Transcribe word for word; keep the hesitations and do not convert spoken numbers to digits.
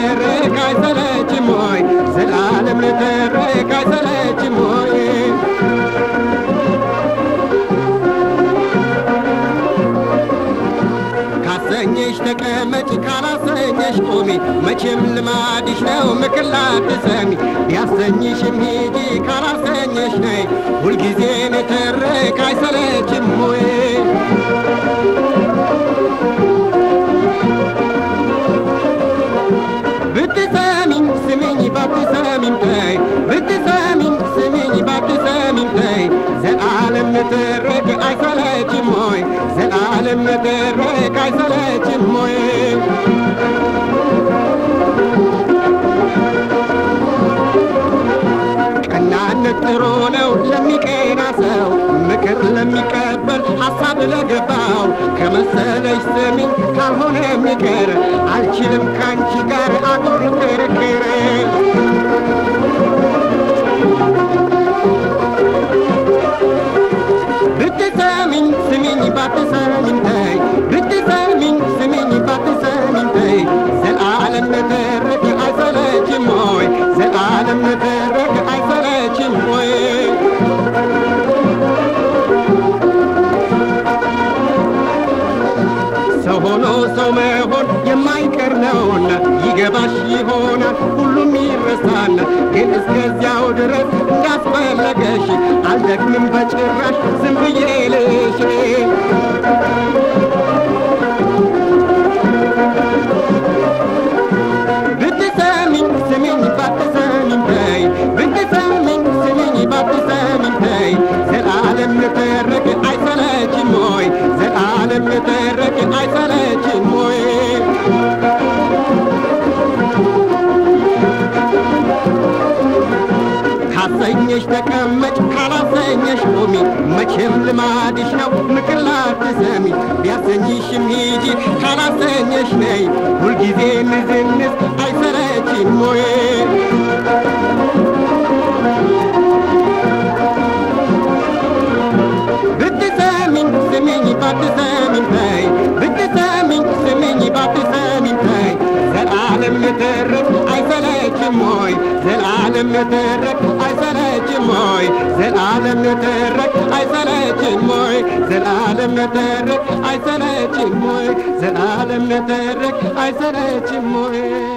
ንትርክ አይሰለችም ወይ ዘላለም ንትርክ አይሰለችም ወይ ካሰኘሽ ተቀመጪ ካላሰኘሽ ቁሚ መቼም ልማድሽ ነው ምክር ላትሰሚ ቢያሰኝሽም ሂጂ ካላሰኘሽ ነይ ሁልጊዜ ንትርክ አይሰለችም ወይ ብትሰሚኝ ስሚኝ ባትሰሚኝ ተይ ብትሰሚኝ ስሚኝ ባትሰሚኝ ተይ ዘላለም ንትርክ አይሰለችም ወይ ዘላለም ንትርክ አይሰለችም ወይ ቀናነት ጥሩ ነው ለሚቀና ሰው ምክር ለሚቀበል ሐሳብ ለገባው ከመሰለሽ ስሚኝ ካልሆነ ምክር አልችልም ካንቺ ጋር አጉር ክርክር ብትሰሚኝ ስሚኝ ባትሰሚኝ ተይ ብትሰሚኝ ስሚኝ ባትሰሚኝ ተይ ዘላለም ንትርክ አይሰለችም ወይ ዘላለም ንትርክ አይሰለችም ወይ ሰው ሆኖ ሰው መሆን የማይቀር ነውና ይገባሽ ይሆናል ሁሉም ይረሳል ግን እስከዚያው ድረስ እንዳስፈለገሽ አልደግምም በጭራሽ ዝም ብዬ ልሽ ብትሰሚኝ ስሚኝ ባትሰሚኝ ተይ ብትሰሚኝ ስሚኝ ባትሰሚኝ ተይ ዘላለም ንትርክ አይሰለችም ወይ ዘላለም ንትርክ አይሰለችም ወይ ካሰኘሽ ተቀመጭ ካላሰኘሽ ቁሚ መቼም ልማድሽ ነው ምክር ላትሰሚ ቢያሰኝሽም ሂጂ ካላሰኘሽ ነይ ሁልጊዜ ንዝንዝ አይሰለችም ወይ ብትሰሚኝ ስሚኝ ባትሰሚኝ ተይ ብትሰሚኝ ስሚኝ ባትሰሚኝ ተይ ዘላለም ንትርክ አይሰለችም ወይ ዘላለም ንትርክ አይሰለችም ወይ ዘላለም ንትርክ አይሰለችም ወይ ዘላለም ንትርክ አይሰለችም ወይ ዘላለም ንትርክ አይሰለችም ወይ